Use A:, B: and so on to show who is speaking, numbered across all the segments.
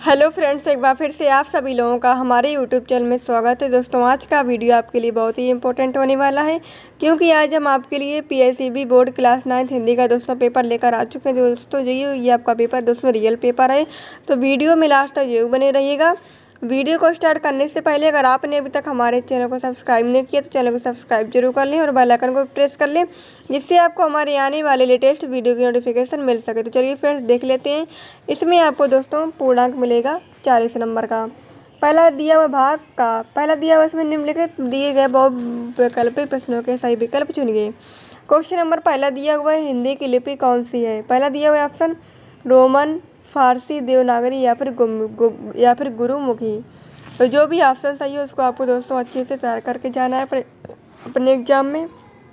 A: Hello friends, एक बार फिर से आप सभी लोगों का हमारे यूट्यूब चैनल में स्वागत है। दोस्तों, आज का वीडियो आपके लिए बहुत ही इंपॉर्टेंट होने वाला है, क्योंकि आज हम आपके लिए पीएसईबी बोर्ड क्लास 9 हिंदी का दोस्तों पेपर लेकर आ चुके हैं। दोस्तों ये आपका पेपर दोस्तों रियल पेपर है, तो वीडियो में लास्ट तक जरूर बने रहिएगा। वीडियो को स्टार्ट करने से पहले अगर आपने अभी तक हमारे चैनल को सब्सक्राइब नहीं किया तो चैनल को सब्सक्राइब जरूर कर लें और बेल आइकन को प्रेस कर लें, जिससे आपको हमारे आने वाले लेटेस्ट वीडियो की नोटिफिकेशन मिल सके। तो चलिए फ्रेंड्स देख लेते हैं। इसमें आपको दोस्तों पूर्णांक मिलेगा 40 नंबर का। पहला दिया हुआ भाग का पहला दिया हुआ इसमें निम्नलिखित दिए गए बहुविकल्पी प्रश्नों के सही विकल्प चुनिए। क्वेश्चन नंबर पहला दिया हुआ है, हिंदी की लिपि कौन सी है? पहला दिया हुआ ऑप्शन रोमन, फारसी, देवनागरी या फिर गुरुमुखी। तो जो भी ऑप्शन सही है उसको आपको दोस्तों अच्छे से तैयार करके जाना है अपने एग्जाम में।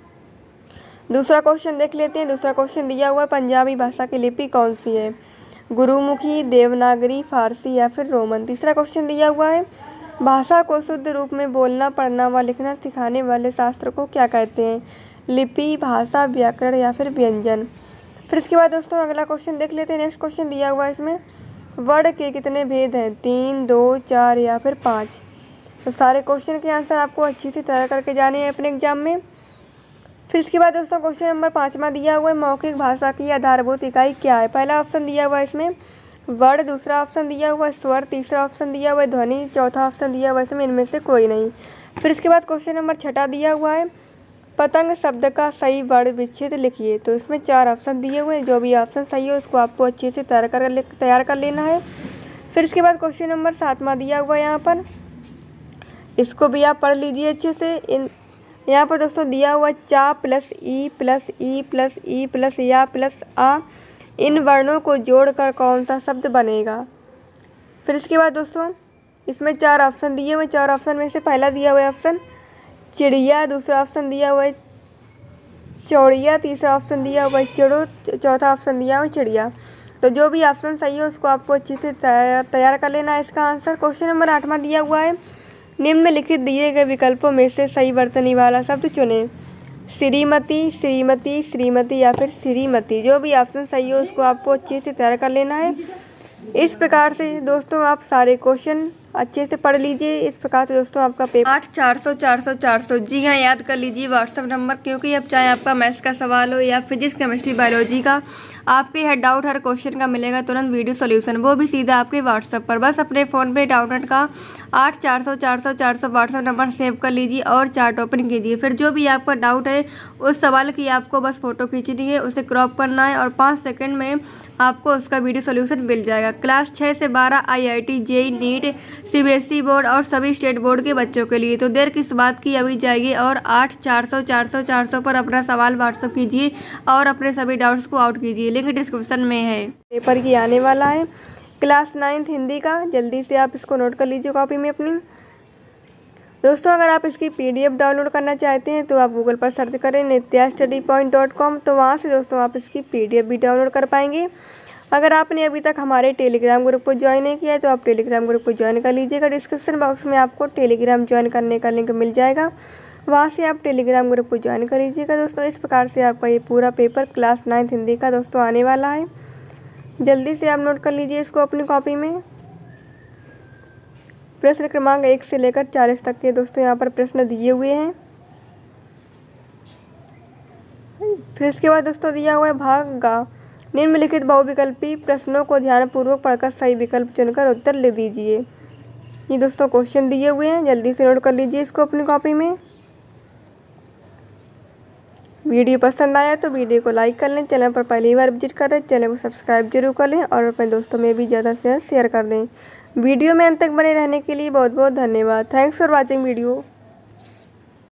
A: दूसरा क्वेश्चन देख लेते हैं। दूसरा क्वेश्चन दिया हुआ है, पंजाबी भाषा की लिपि कौन सी है? गुरुमुखी, देवनागरी, फारसी या फिर रोमन। तीसरा क्वेश्चन दिया हुआ है, भाषा को शुद्ध रूप में बोलना, पढ़ना व लिखना सिखाने वाले शास्त्र को क्या कहते हैं? लिपि, भाषा, व्याकरण या फिर व्यंजन। फिर इसके बाद दोस्तों अगला क्वेश्चन देख लेते हैं। नेक्स्ट क्वेश्चन दिया हुआ है, इसमें वर्ण के कितने भेद हैं? 3, 2, 4 या फिर 5। तो सारे क्वेश्चन के आंसर आपको अच्छी से तैयार करके जाने हैं अपने एग्जाम में। फिर इसके बाद दोस्तों क्वेश्चन नंबर 5वां दिया हुआ है, मौखिक भाषा की आधारभूत इकाई क्या है? पहला ऑप्शन दिया हुआ है इसमें वर्ण, दूसरा ऑप्शन दिया हुआ है स्वर, तीसरा ऑप्शन दिया हुआ है ध्वनि, चौथा ऑप्शन दिया हुआ है इसमें इनमें से कोई नहीं। फिर इसके बाद क्वेश्चन नंबर 6 दिया हुआ है, पतंग शब्द का सही वर्ण विच्छेद लिखिए। तो इसमें 4 ऑप्शन दिए हुए हैं, जो भी ऑप्शन सही है उसको आपको अच्छे से तैयार कर लेना है। फिर इसके बाद क्वेश्चन नंबर 7वां दिया हुआ है, यहाँ पर इसको भी आप पढ़ लीजिए अच्छे से। यहाँ पर दोस्तों दिया हुआ चा प्लस ई प्लस ई प्लस ई प्लस या प्लस आ, इन वर्णों को जोड़कर कौन सा शब्द बनेगा? फिर इसके बाद दोस्तों इसमें 4 ऑप्शन दिए हुए। 4 ऑप्शन में से पहला दिया हुआ है ऑप्शन चिड़िया, दूसरा ऑप्शन दिया हुआ है चौड़िया, तीसरा ऑप्शन दिया हुआ है चिड़ो, चौथा ऑप्शन दिया हुआ है चिड़िया। तो जो भी ऑप्शन सही है उसको आपको अच्छे से तैयार कर लेना है इसका आंसर। क्वेश्चन नंबर 8वां दिया हुआ है, निम्नलिखित दिए गए विकल्पों में से सही वर्तनी वाला शब्द चुनें। श्रीमती, श्रीमती, श्रीमती या फिर श्रीमती। जो भी ऑप्शन सही है उसको आपको अच्छे से तैयार कर लेना है। इस प्रकार से दोस्तों आप सारे क्वेश्चन अच्छे से पढ़ लीजिए। इस प्रकार से दोस्तों आपका पेपर 8 400 जी हाँ, याद कर लीजिए व्हाट्सअप नंबर, क्योंकि अब चाहे आपका मैथ्स का सवाल हो या फिजिक्स, केमिस्ट्री, बायोलॉजी का, आपके हर डाउट हर क्वेश्चन का मिलेगा तुरंत वीडियो सॉल्यूशन, वो भी सीधा आपके व्हाट्सअप पर। बस अपने फ़ोन पे डाउनलोड का 8 400 व्हाट्सअप नंबर सेव कर लीजिए और चार्ट ओपन कीजिए। फिर जो भी आपका डाउट है उस सवाल की आपको बस फ़ोटो खींचनी है, उसे क्रॉप करना है और 5 सेकंड में आपको उसका वीडियो सॉल्यूशन मिल जाएगा। क्लास 6 से 12 IIT, JEE, NEET, CBSE board और सभी स्टेट बोर्ड के बच्चों के लिए। तो देर किस बात की, अभी जाइए और 8 400 पर अपना सवाल व्हाट्सअप कीजिए और अपने सभी डाउट्स को आउट कीजिए। लिंक डिस्क्रिप्शन में है। पेपर की आने वाला है क्लास 9 हिंदी का, जल्दी से आप इसको नोट कर लीजिए कॉपी में अपनी। दोस्तों अगर आप इसकी PDF डाउनलोड करना चाहते हैं तो आप गूगल पर सर्च करें nityastudypoint.com, तो वहाँ से दोस्तों आप इसकी PDF भी डाउनलोड कर पाएंगे। अगर आपने अभी तक हमारे टेलीग्राम ग्रुप को ज्वाइन नहीं किया है तो आप टेलीग्राम ग्रुप को ज्वाइन कर लीजिएगा। डिस्क्रिप्शन बॉक्स में आपको टेलीग्राम ज्वाइन करने का लिंक मिल जाएगा, वहाँ से आप टेलीग्राम ग्रुप को ज्वाइन कर लीजिएगा। दोस्तों इस प्रकार से आपका ये पूरा पेपर क्लास 9 हिंदी का दोस्तों आने वाला है, जल्दी से आप नोट कर लीजिए इसको अपनी कॉपी में। प्रश्न क्रमांक 1 से लेकर 40 तक के दोस्तों यहाँ पर प्रश्न दिए हुए हैं। फिर इसके बाद दोस्तों दिया हुआ है भाग गा, निम्नलिखित बहुविकल्पी प्रश्नों को ध्यानपूर्वक पढ़कर सही विकल्प चुनकर उत्तर लिख दीजिए। ये दोस्तों क्वेश्चन दिए हुए हैं, जल्दी से नोट कर लीजिए इसको अपनी कॉपी में। वीडियो पसंद आया तो वीडियो को लाइक कर लें, चैनल पर पहली बार विजिट कर रहे चैनल को सब्सक्राइब जरूर कर लें और अपने दोस्तों में भी ज़्यादा से शेयर कर दें। वीडियो में अंत तक बने रहने के लिए बहुत बहुत धन्यवाद। Thanks for watching video.